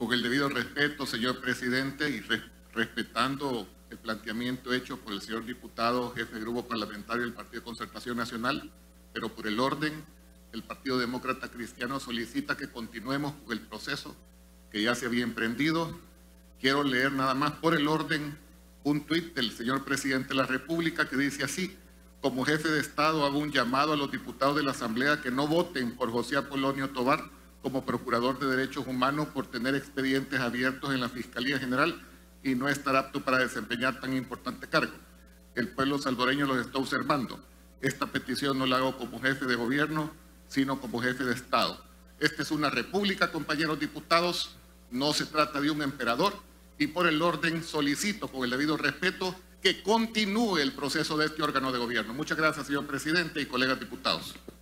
Con el debido respeto, señor presidente, y respetando el planteamiento hecho por el señor diputado, jefe de grupo parlamentario del Partido de Concertación Nacional, pero por el orden, el Partido Demócrata Cristiano solicita que continuemos con el proceso que ya se había emprendido. Quiero leer nada más por el orden un tuit del señor presidente de la República que dice así: como jefe de Estado hago un llamado a los diputados de la Asamblea que no voten por José Apolonio Tovar como Procurador de Derechos Humanos por tener expedientes abiertos en la Fiscalía General y no estar apto para desempeñar tan importante cargo. El pueblo salvadoreño los está observando. Esta petición no la hago como jefe de gobierno, sino como jefe de Estado. Esta es una república, compañeros diputados, no se trata de un emperador, y por el orden solicito, con el debido respeto, que continúe el proceso de este órgano de gobierno. Muchas gracias, señor presidente y colegas diputados.